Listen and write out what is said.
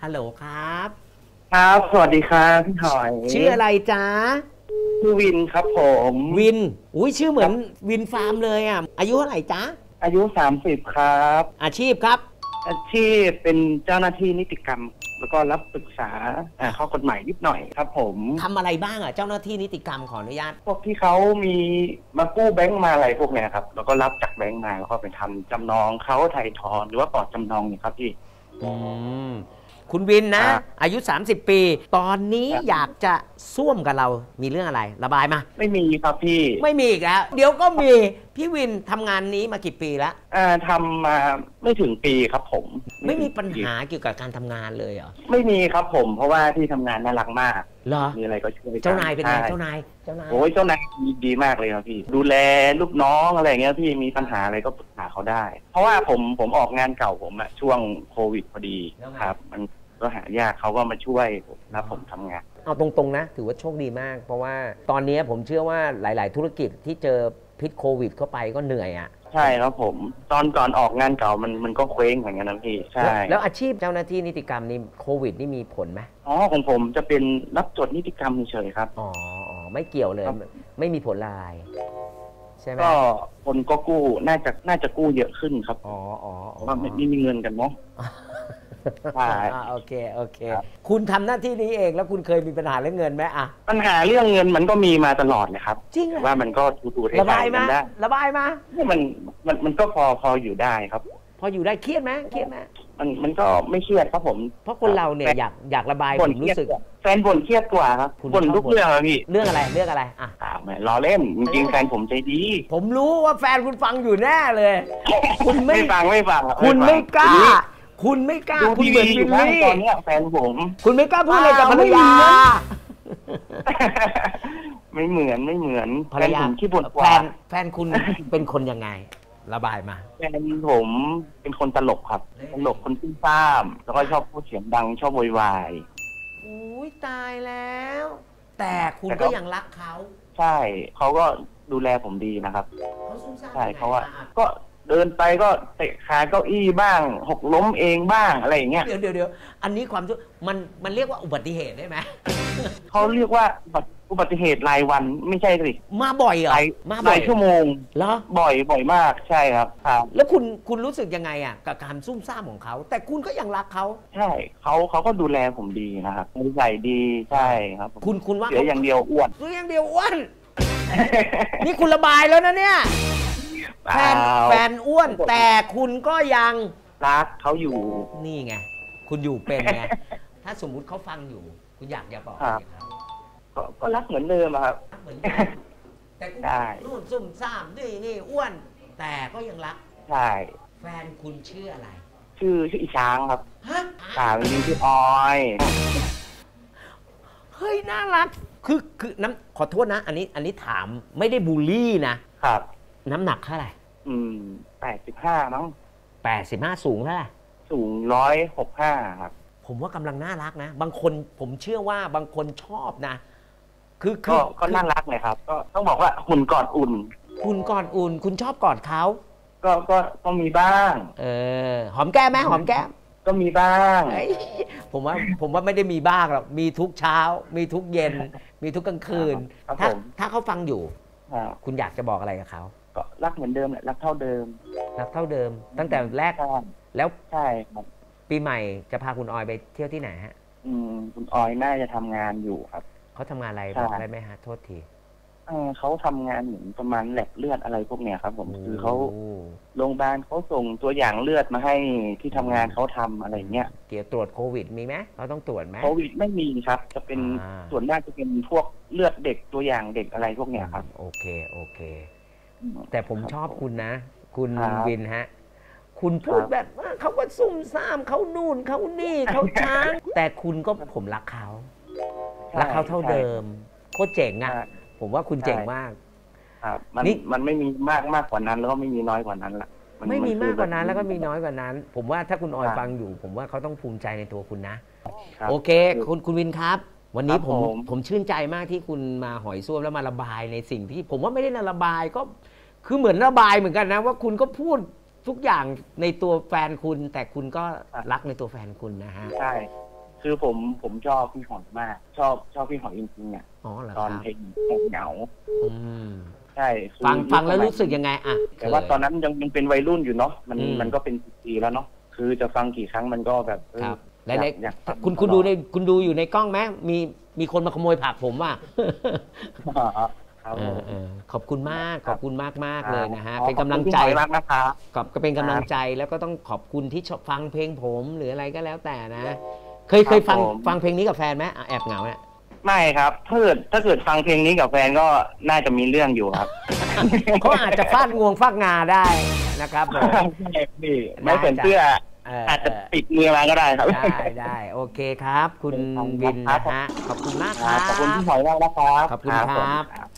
ฮัลโหลครับครับสวัสดีครับพี่หอยชื่ออะไรจ๊ะชื่อวินครับผมวินอุ้ยชื่อเหมือนวินฟาร์มเลยอ่ะอายุเท่าไหร่จ๊ะอายุ30ครับอาชีพครับอาชีพเป็นเจ้าหน้าที่นิติกรรมแล้วก็รับปรึกษาข้อกฎหมายนิดหน่อยครับผมทำอะไรบ้างอ่ะเจ้าหน้าที่นิติกรรมขออนุญาตพวกที่เขามีมากู้แบงก์มาอะไรพวกเนี้ยครับแล้วก็รับจากแบงก์มาแล้วก็ไปทำจำนองเขาไถ่ถอนหรือว่าปลอดจำนองเนี่ยครับพี่คุณวินนะอายุ30ปีตอนนี้อยากจะซ่วมกับเรามีเรื่องอะไรระบายมาไม่มีครับพี่ไม่มีอีกแล้วเดี๋ยวก็มีพี่วินทำงานนี้มากี่ปีแล้วทำมาไม่ถึงปีครับผมไม่มีปัญหาเกี่ยวกับการทำงานเลยเหรอไม่มีครับผมเพราะว่าที่ทำงานน่ารักมากเหรอมีอะไรก็ช่วยเจ้านายเป็นไงเจ้านายโอ้ยเจ้านายดีมากเลยครับพี่ดูแลลูกน้องอะไรเงี้ยพี่มีปัญหาอะไรก็ปรึกษาเขาได้เพราะว่าผมออกงานเก่าผมอะช่วงโควิดพอดีครับมันก็หายากเขาก็มาช่วยรับผมทำงานเอาตรงๆนะถือว่าโชคดีมากเพราะว่าตอนนี้ผมเชื่อว่าหลายๆธุรกิจที่เจอพิษโควิดเข้าไปก็เหนื่อยอ่ะใช่ครับผมตอนก่อนออกงานเก่ามันก็เคว้งเหมือนกันนะพี่ใช่แล้วอาชีพเจ้าหน้าที่นิติกรรมนี่โควิดนี่มีผลไหมของผมจะเป็นรับจดนิติกรรมเฉยๆครับไม่เกี่ยวเลยไม่มีผลอะไรใช่ไหมก็คนก็กู้น่าจะกู้เยอะขึ้นครับว่าไม่มีเงินกันเนาะโอเคคุณทำหน้าที่นี้เองแล้วคุณเคยมีปัญหาเรื่องเงินไหมอะปัญหาเรื่องเงินมันก็มีมาตลอดเลยครับจริงว่ามันก็ทูๆระบายมาระบายมามันก็พออยู่ได้ครับพออยู่ได้เครียดไหมมันก็ไม่เครียดครับผมเพราะคนเราเนี่ยอยากระบายผมรู้สึกแฟนบ่นเครียดกว่าครับบ่นทุกเรื่องเลยพี่เรื่องอะไรอ่ะไม่ล้อเล่นจริงๆแฟนผมใจดีผมรู้ว่าแฟนคุณฟังอยู่แน่เลยคุณไม่ฟังคุณไม่กล้าคุณเหมือนวิลลี่ตอนนี้แฟนผมคุณไม่กล้าพูดอะไรกับภรรยาไม่เหมือนภรรยาที่บ่นแฟนคุณเป็นคนยังไงระบายมาแฟนผมเป็นคนตลกครับตลกคนซุ่มซ่ามแล้วก็ชอบพูดเสียงดังชอบโวยวายอุ้ยตายแล้วแต่คุณก็ยังรักเขาใช่เขาก็ดูแลผมดีนะครับเขาซุ่มซ่ามใช่เขาว่าก็เดินไปก็เตะขาเก้าอี้บ้างหกล้มเองบ้างอะไรอย่างเงี้ยเดี๋ยวอันนี้ความมันเรียกว่าอุบัติเหตุได้ไหมเขาเรียกว่าอุบัติเหตุรายวันไม่ใช่สิมาบ่อยเหรอมาบ่อยชั่วโมงเหรอบ่อยมากใช่ครับแล้วคุณรู้สึกยังไงอ่ะกับการซุ่มซ่ามของเขาแต่คุณก็ยังรักเขาใช่เขาก็ดูแลผมดีนะครับนิสัยดีใช่ครับคุณว่าเสียอย่างเดียวอ้วนนี่คุณระบายแล้วนะเนี่ยแฟนอ้วนแต่คุณก็ยังรักเขาอยู่นี่ไงคุณอยู่เป็นไงถ้าสมมุติเขาฟังอยู่คุณอยากบอกอะไรครับก็รักเหมือนเดิมครับแต่คุณนู่นซุ่มซ่ามนี่อ้วนแต่ก็ยังรักใช่แฟนคุณชื่ออะไรชื่ออีช้างครับจริงชื่อออยเฮ้ยน่ารักคือน้ำขอโทษนะอันนี้ถามไม่ได้บูลลี่นะครับน้ำหนักเท่าไหร่ 85มั้ง 85สูงเท่าไหร่สูง165ครับผมว่ากำลังน่ารักนะบางคนผมเชื่อว่าบางคนชอบนะก็น่ารักเลยครับก็ต้องบอกว่าหุ่นกอดอุ่นคุณชอบกอดเขาก็มีบ้างหอมแก้มไหมหอมแก้มก็มีบ้างผมว่าไม่ได้มีบ้างหรอกมีทุกเช้ามีทุกเย็นมีทุกกลางคืนถ้าเขาฟังอยู่คุณอยากจะบอกอะไรกับเขาก็รักเหมือนเดิมแหละรักเท่าเดิมตั้งแต่แรกแล้วใช่ครับปีใหม่จะพาคุณออยไปเที่ยวที่ไหนฮะคุณออยน่าจะทำงานอยู่ครับเขาทำงานอะไรบอกได้ไหมฮะโทษทีเขาทำงานเหมือนประมาณแลบเลือดอะไรพวกเนี้ยครับผมคือเขาโรงพยาบาลเขาส่งตัวอย่างเลือดมาให้ที่ทำงานเขาทำอะไรเงี้ยเกี่ยวตรวจโควิดมีไหมเราต้องตรวจไหมโควิดไม่มีครับจะเป็นส่วนมากจะเป็นพวกเลือดเด็กตัวอย่างเด็กอะไรพวกเนี้ยครับโอเคแต่ผมชอบคุณนะคุณวินฮะคุณพูดแบบว่าเขาก็ซุ่มซ่ามเขานู่นเขานี่เขาช้างแต่คุณก็ผมรักเขาเท่าเดิมโคตรเจ๋งอ่ะผมว่าคุณเจ๋งมากครับมันไม่มีมากกว่านั้นแล้วก็ไม่มีน้อยกว่านั้นละไม่มีมากกว่านั้นแล้วก็มีน้อยกว่านั้นผมว่าถ้าคุณออยฟังอยู่ผมว่าเขาต้องภูมิใจในตัวคุณนะโอเคคุณวินครับวันนี้ผมชื่นใจมากที่คุณมาหอยส้วมแล้วมาระบายในสิ่งที่ผมว่าไม่ได้ระบายก็คือเหมือนระบายเหมือนกันนะว่าคุณก็พูดทุกอย่างในตัวแฟนคุณแต่คุณก็รักในตัวแฟนคุณนะฮะใช่คือผมชอบพี่หอยมาก ชอบพี่หอยจริงๆอ่ะอ๋อเหรอตอนครับเพลงเหงาอืมใช่คือฟังแล้วรู้สึกยังไงอ่ะแต่ว่าตอนนั้นยังเป็นวัยรุ่นอยู่เนาะมันก็เป็น10 ปีแล้วเนาะคือจะฟังกี่ครั้งมันก็แบบครับและอยากฟังคุณดูอยู่ในกล้องไหมมีคนมาขโมยผักผมว่ะครับผมขอบคุณมากครับขอบคุณมากครับเลยนะฮะขอบคุณเป็นกำลังใจพี่หอยมากนะครับก็เป็นกำลังใจแล้วก็ต้องขอบคุณที่ชอบฟังเพลงผมหรืออะไรก็แล้วแต่นะ เคยฟังเพลงนี้กับแฟนไหมแอบเหงาเนี่ยไม่ครับถ้าเกิดฟังเพลงนี้กับแฟนก็น่าจะมีเรื่องอยู่ครับเขาอาจจะฟาดงวงฟาดงาได้นะครับผมพี่ไม่ใส่เสื้ออาจจะปิดมือมาก็ได้ครับได้โอเคครับ คุณวินนะฮะขอบคุณมากคครัรับบขอบคุณพี่หอยมากนะครับขอบคุณครับผม